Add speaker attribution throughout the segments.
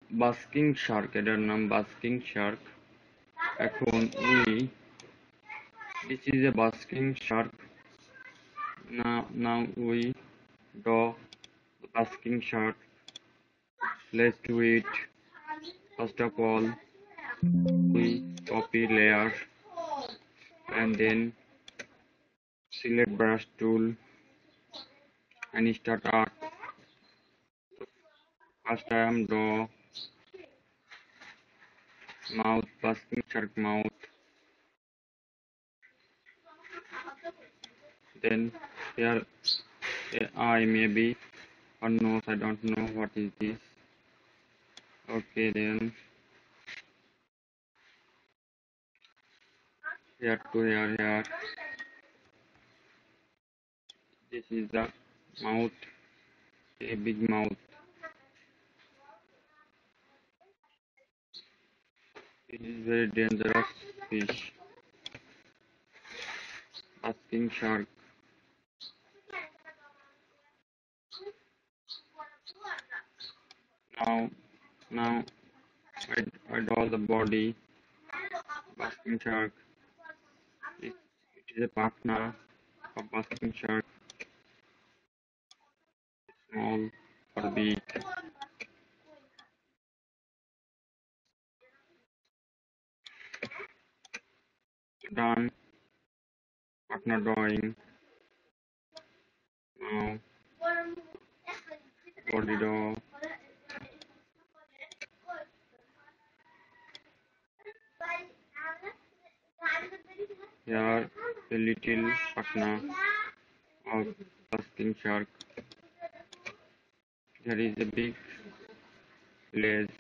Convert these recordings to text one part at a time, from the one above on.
Speaker 1: Basking shark, এটার নাম basking shark. এখন this is a basking shark. Now we draw the basking shark. Let's do it. First of all, we copy layer and then select brush tool and start art. First I am draw mouth, basking shark mouth. Then here eye maybe or nose, I don't know what is this. Okay, then here to here. This is the mouth, a big mouth. This is very dangerous fish, basking shark. Now I draw the body, basking shark. It is a partner of basking shark, small or big. Done. Partner drawing. Now body draw. Here a little partner of basking shark. There is a big leg.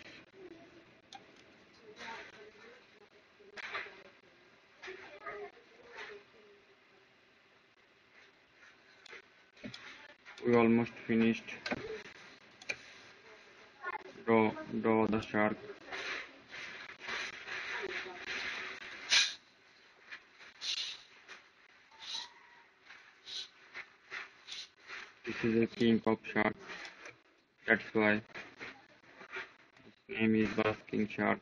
Speaker 1: We almost finished. Draw the shark. This is a king of shark. That's why his name is Basking Shark.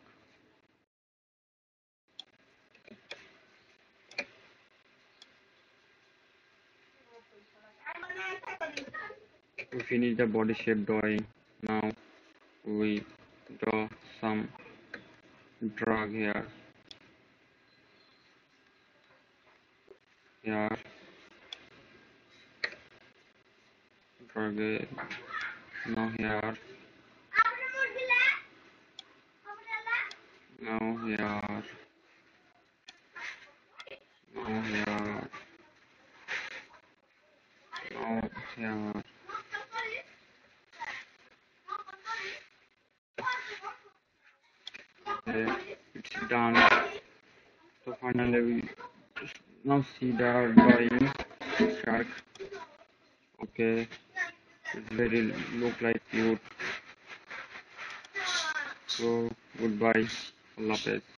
Speaker 1: We finish the body shape drawing. Now we draw some drag here. Here. Drag it. Now here. Now here. Now here. Now here. Okay, it's done. So finally we now see the drawing shark. Okay, it's very look like cute. So goodbye. Allah Hafiz.